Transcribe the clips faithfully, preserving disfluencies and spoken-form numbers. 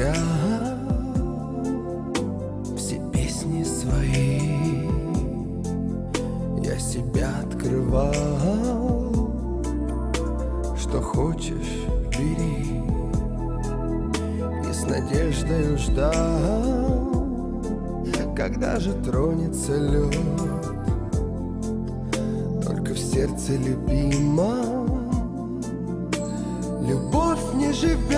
кричал все песни свои, я себя открывал. Что хочешь, бери, и с надеждой ждал, когда же тронется лед. Только в сердце любимом любовь не живет,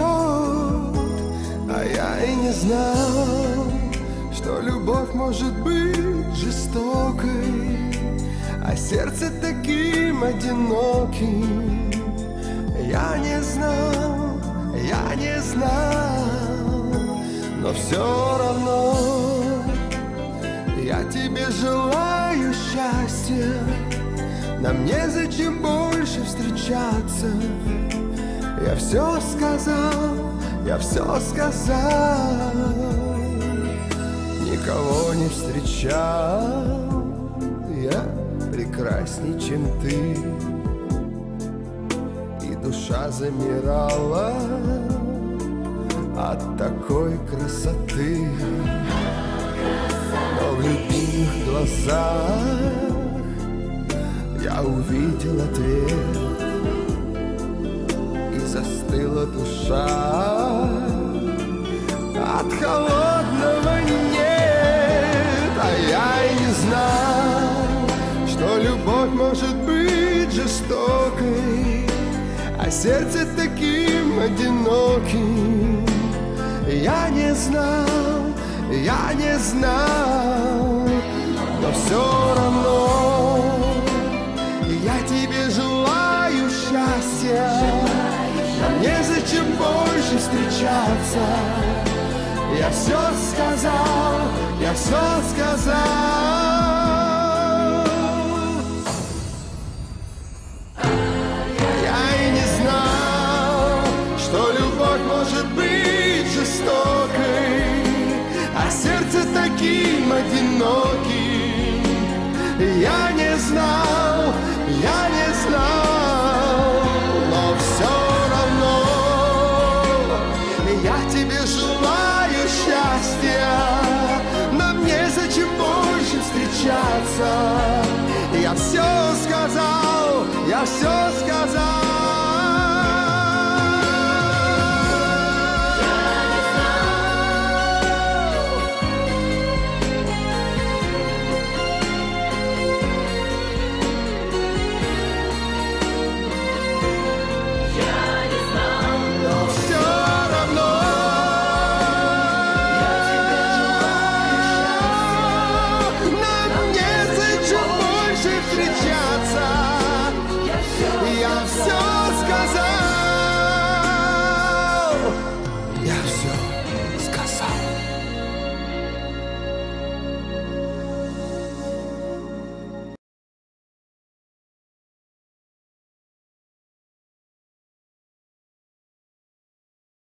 а я и не знал, что любовь может быть жестокой, а сердце таким одиноким. Я не знал, я не знал, но все равно я тебе желаю счастья. Нам незачем больше встречаться. Я все сказал, я все сказал. Никого не встречал я прекрасней, чем ты. И душа замирала от такой красоты. Но в любимых глазах я увидел ответ, и застыла душа от холодного нет. А я и не знал, что любовь может быть жестокой, а сердце таким одиноким. Я не знал, я не знал, но все равно я тебе желаю счастья. Нам незачем больше встречаться. Я все сказал, я все сказал. Я и не знал, что любовь может быть жестокой, а сердце таким одиноким. Я не знал, я не знал, но все равно я тебе желаю счастья. Нам незачем больше встречаться. Я все сказал, я все сказал.